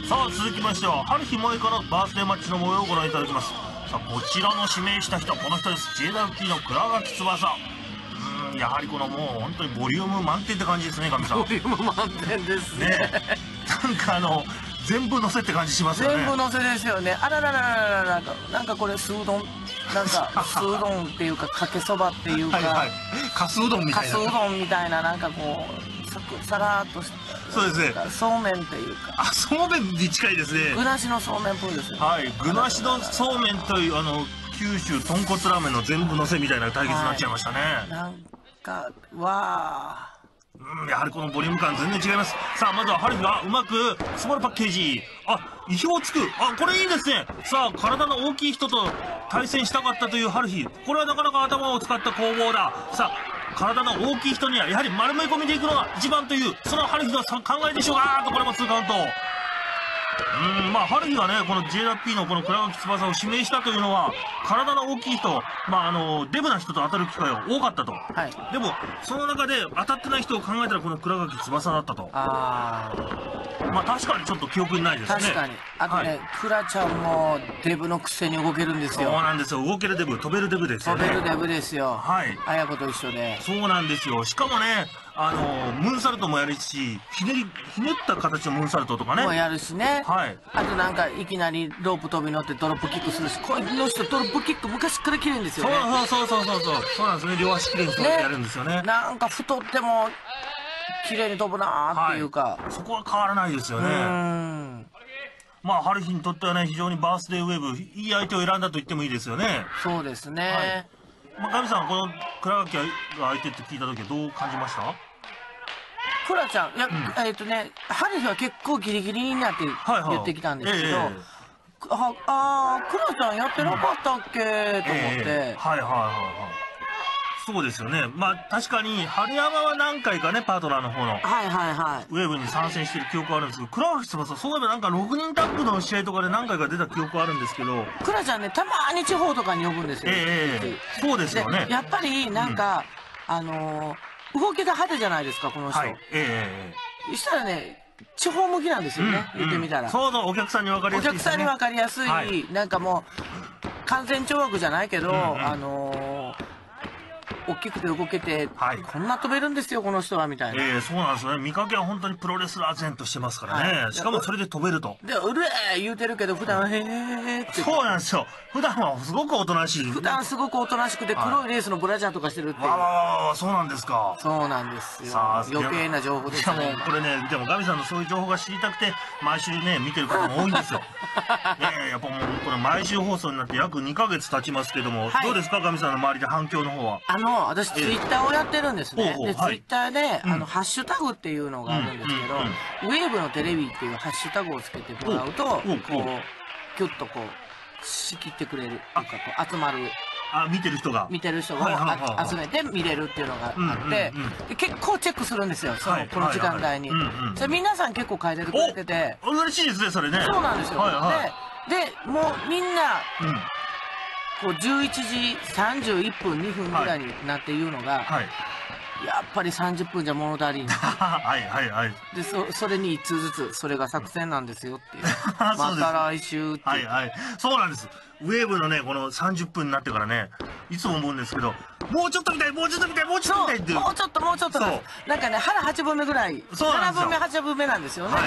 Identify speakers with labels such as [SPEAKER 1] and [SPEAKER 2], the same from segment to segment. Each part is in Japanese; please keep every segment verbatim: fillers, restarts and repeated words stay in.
[SPEAKER 1] さあ続きましては春日萌香のバースデーマッチの模様をご覧いただきます。さあこちらの指名した人はこの人です。 ジェイダブリュー の倉垣翼。うーんやはりこのもう本当にボリューム満点って感じですね、かみさん。
[SPEAKER 2] ボリューム満点ですね。
[SPEAKER 1] ねなんかあの全部乗せって感じしますよね。
[SPEAKER 2] 全部乗せですよね。あらららららら、なんかこれ酢うどん、なんか酢うどんっていうかかけそばっていうか、
[SPEAKER 1] はいはい、かすうどんみたいな。
[SPEAKER 2] かすうどんみたいな、なんかこうさくさらっとした、
[SPEAKER 1] そうですね、
[SPEAKER 2] そうめんっていうか、
[SPEAKER 1] あ、そうめんに近いですね。
[SPEAKER 2] 具なしのそうめんっぽいですよね。
[SPEAKER 1] はい、具なしのそうめんというあの九州豚骨ラーメンの全部のせみたいな対決になっちゃいましたね。
[SPEAKER 2] はい、なんかわー、
[SPEAKER 1] うん、やはりこのボリューム感全然違います。さあまずは春日がうまくスモールパッケージ、あ、意表をつく、あ、これいいですね。さあ体の大きい人と対戦したかったという春日、これはなかなか頭を使った攻防だ。さあ体の大きい人にはやはり丸め込みでいくのが一番というその春日の考えでしょうが、あーとこれもツーカウント。うん、まあ春日がねこの ジェイダブリュー のこの倉垣翼を指名したというのは体の大きい人、まああのデブな人と当たる機会が多かったと、
[SPEAKER 2] はい、
[SPEAKER 1] でもその中で当たってない人を考えたらこの倉垣翼だったと。
[SPEAKER 2] あ
[SPEAKER 1] ーまあ確かにちょっと記憶にないですね。
[SPEAKER 2] 確かに。あとね、はい、クラちゃんもデブのくせに動けるんですよ。
[SPEAKER 1] そうなんですよ、動けるデブ、飛べるデブですよね。
[SPEAKER 2] 飛べるデブですよ。
[SPEAKER 1] はい、
[SPEAKER 2] 綾子と一緒で。
[SPEAKER 1] そうなんですよ。しかもね、あのムーンサルトもやるし、ひねりひねった形のムーンサルトとかね
[SPEAKER 2] もやるしね。
[SPEAKER 1] はい、
[SPEAKER 2] あとなんかいきなりロープ飛び乗ってドロップキックするし、この人ドロップキック昔から綺麗んですよね。
[SPEAKER 1] そうそうそうそうそうそうなんですね。両足きれいにそうやってやるんですよね。
[SPEAKER 2] なんか太っても綺麗に飛ぶなーっていうか、
[SPEAKER 1] はい、そこは変わらないですよね。うんまあ春日にとってはね非常にバースデーウェーブ、いい相手を選んだと言ってもいいですよね。
[SPEAKER 2] そうですね。はい、
[SPEAKER 1] まあガミさんこの倉垣が相手って聞いた時はどう感じました？
[SPEAKER 2] クラちゃん、いや、うん、えっとね、春日は結構ギリギリになって言ってきたんですけど、はいはい、えー、ああー、クラちゃんやってなかったっけ、うん、と思って、えー、
[SPEAKER 1] はいはいはいはい、そうですよね。まあ確かに春山は何回かねパートナーの方の
[SPEAKER 2] はいはいはい
[SPEAKER 1] ウェーブに参戦してる記憶はあるんですけど、倉垣翼そういえばなんかろくにんタッグの試合とかで何回か出た記憶はあるんですけど、
[SPEAKER 2] クラちゃんねたまーに地方とかに呼ぶんですよ。
[SPEAKER 1] ええー、そうですよね。
[SPEAKER 2] やっぱりなんか、うん、あのー、動きが派手じゃないですかこの人。はい、ええー、したらね地方向きなんですよね、うん、言ってみたら。
[SPEAKER 1] そうそう、お客さんに分かりやすい、ね、
[SPEAKER 2] お客さんに分かりやすい、はい、なんかもう完全懲悪じゃないけど、うんうん、あのー大きくて動けて、はい、こんな飛べるんですよこの人はみたいな。
[SPEAKER 1] ええー、そうなんですね。見かけは本当にプロレスラー前としてますからね、はい、しかもそれで飛べると。
[SPEAKER 2] でうるえー言うてるけど普段はへーって。
[SPEAKER 1] そうなんですよ、普段はすごくおとなしい。
[SPEAKER 2] 普段すごくおとなしくて黒いレースのブラジャーとかしてるっていう。
[SPEAKER 1] わわわわ、そうなんですか。
[SPEAKER 2] そうなんですよ。さあ余計な情報ですね。
[SPEAKER 1] でもこれね、でもガミさんのそういう情報が知りたくて毎週ね見てる方も多いんですよ。いやいややっぱもうこれ毎週放送になって約にかげつ経ちますけども、はい、どうですかガミさんの周りで反響の方は。あ
[SPEAKER 2] の私ツイッターをやってるんですね。でツイッターで、うん、あのハッシュタグっていうのがあるんですけど、うんうんうん、ウェーブのテレビっていうハッシュタグをつけてもらうとこうキュッとこう仕切ってくれるっていうかこう集まる。
[SPEAKER 1] あ、見てる人が
[SPEAKER 2] 見てる人が集めて見れるっていうのがあって、で結構チェックするんですよ、そのこの時間帯に。それ皆さん結構書いててくれてて
[SPEAKER 1] 嬉しいですねそれね。
[SPEAKER 2] そうなんですよ。ででもうみんな、うん、こうじゅういちじさんじゅういっぷんにふんぐらいになって言うのが、はい、やっぱりさんじゅっぷんじゃ物足りん。
[SPEAKER 1] はいはいはい。
[SPEAKER 2] で そ, それにいっつうずつそれが作戦なんですよっていうまた来週って。
[SPEAKER 1] はいはい、そうなんです。ウェーブのねこのさんじゅっぷんになってからねいつも思うんですけど、もうちょっと見たいもうちょっと見たいもうちょっと見たいっていう、
[SPEAKER 2] もうちょっともうちょっとなんかね腹はちぶんめぐらい、ななぶんめはちぶんめなんですよね。はい、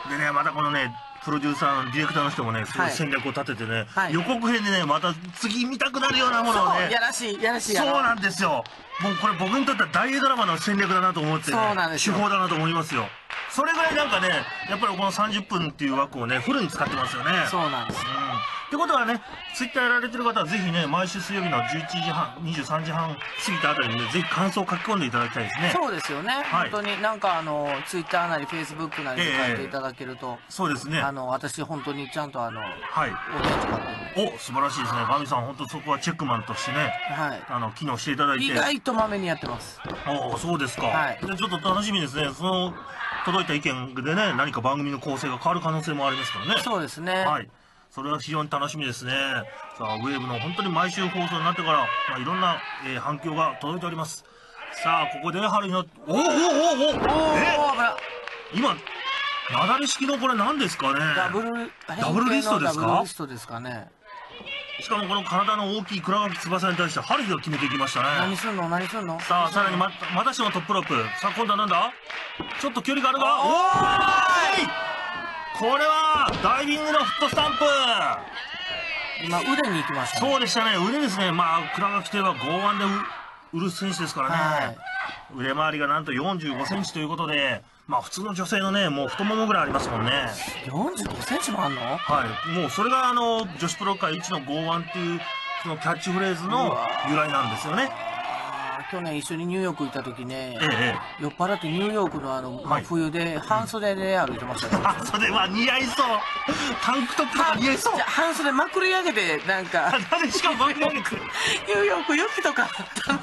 [SPEAKER 1] でねまたこのねプロデューサーのディレクターの人もねそういう戦略を立ててね、はい、予告編でねまた次見たくなるようなものをね、
[SPEAKER 2] やらしいやらしい。
[SPEAKER 1] そうなんですよ。もうこれ僕にとっては大映ドラマの戦略だなと思って、ね、そうなんですよ、手法だなと思いますよ。それぐらいなんかねやっぱりこのさんじゅっぷんっていう枠をねフルに使ってますよね。
[SPEAKER 2] そうなんです、うん、
[SPEAKER 1] ってことはねツイッターやられてる方はぜひね毎週水曜日のじゅういちじはんにじゅうさんじはん過ぎたあたりにねぜひ感想を書き込んでいただきたいですね。
[SPEAKER 2] そうですよね、はい、本当になんかあのツイッターなりフェイスブックなりで書いていただけると、えー、
[SPEAKER 1] そうですね、
[SPEAKER 2] あの私本当にちゃんとあの、はい、お手使って
[SPEAKER 1] る。お素晴らしいですね。ガミさん本当そこはチェックマンとしてね、はい、あの機能していただいて
[SPEAKER 2] 意外とまめにやってます。
[SPEAKER 1] おおそうですか。はい、でちょっと楽しみですね。その届いた意見でね何か番組の構成が変わる可能性もありますからね。
[SPEAKER 2] そうですね。はい、
[SPEAKER 1] それは非常に楽しみですね。さあウェーブの本当に毎週放送になってから、まあ、いろんな、えー、反響が届いております。さあここで春日のおおおおおおえ今なだれ式のこれ何ですかね。
[SPEAKER 2] ダブル、
[SPEAKER 1] ダブルリストですか。
[SPEAKER 2] ダブルリストですかね。
[SPEAKER 1] しかもこの体の大きい倉垣翼に対してハルヒが決めていきましたね。
[SPEAKER 2] 何すんの何すんの。
[SPEAKER 1] さあさらにままたしてもトップロープ。さあ今度はなんだ、ちょっと距離があるが、おーい、これはダイビングのフットスタンプ。
[SPEAKER 2] 今腕に行きましたね。
[SPEAKER 1] そうでしたね、腕ですね。まあ倉垣といえば剛腕で売る選手ですからね、はい、腕回りがなんとよんじゅうごセンチということで、まあ普通の女性のねもう太ももぐらいありますもんね。
[SPEAKER 2] よんじゅうごセンチもあんの。
[SPEAKER 1] はい、もうそれがあの女子プロ界一の剛腕っていうそのキャッチフレーズの由来なんですよね。
[SPEAKER 2] 去年一緒にニューヨーク行った時ね、
[SPEAKER 1] ええ、
[SPEAKER 2] 酔っ払ってニューヨークのあの真冬で半袖で歩いてましたよ、ね。
[SPEAKER 1] 半袖は似合いそう。タンクトップが似合いそう。
[SPEAKER 2] 半袖まくり上げてなんか。
[SPEAKER 1] 誰しかもまくり上げて。
[SPEAKER 2] ニューヨーク雪とか。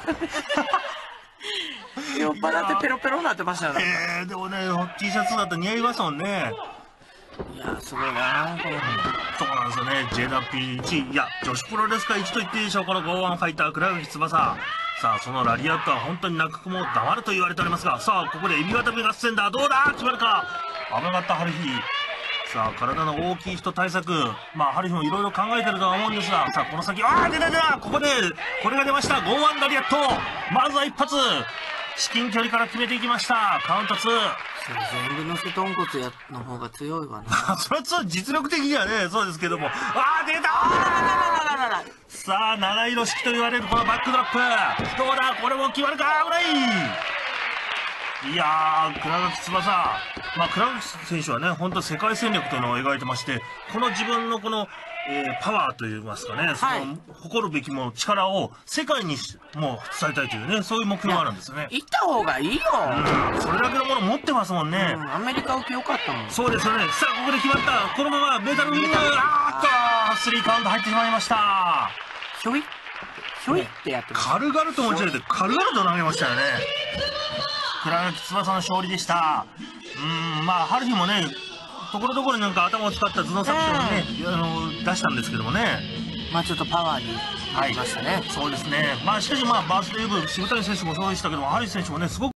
[SPEAKER 2] 酔っ払ってペロペロになってましたよね。
[SPEAKER 1] えー、でもね T シャツだと似合いますもんね。
[SPEAKER 2] いやすごいなこの。
[SPEAKER 1] そうなんですよね。 ジェイダブリュー いちい、いや女子プロレス界一と言っていいでしょう、この剛腕ファイター倉垣翼。さあそのラリアットは本当に泣く子も黙ると言われておりますが、さあここでエビ渡り合戦だ、どうだ決まるか。危なかったハルヒ。さあ体の大きい人対策、まあハルヒもいろいろ考えてるとは思うんですが、さあこの先、ああ出た出た、ここでこれが出ました、剛腕ラリアット。まずは一発至近距離から決めていきました。カウントツー。
[SPEAKER 2] 全部のせ豚骨やの方が強いわな。
[SPEAKER 1] それは実力的にはねそうですけども、ああ出たー。さあ七色式と言われるこのバックドロップ、どうだこれも決まるか。危ない。いやー倉垣翼、まあ倉垣選手はね本当世界戦略というのを描いてまして、この自分のこの、えー、パワーといいますかね、その誇るべきもの力を世界にもう伝えたいというね、そういう目標があるんですよね。
[SPEAKER 2] 行った方がいいよ。
[SPEAKER 1] うん、それだけのもの持ってますもんね。
[SPEAKER 2] うん、アメリカ受けよかったもん。
[SPEAKER 1] そうですよね。さあここで決まった、このままメダルウィング、あーっとスリーカウント入ってしまいました。
[SPEAKER 2] ひょいひょいってやってます。
[SPEAKER 1] 軽々と持ち上げて軽々と投げましたよね。倉垣翼の勝利でした。うーん、まあハルヒもねところどころになんか頭を使った頭脳作戦をね、あの出したんですけどもね、
[SPEAKER 2] まあちょっとパワーになりましたね、はい、
[SPEAKER 1] そうですね。まあしかしまあバースデーイブ渋谷選手もそうでしたけども、ハルヒ選手もねすごく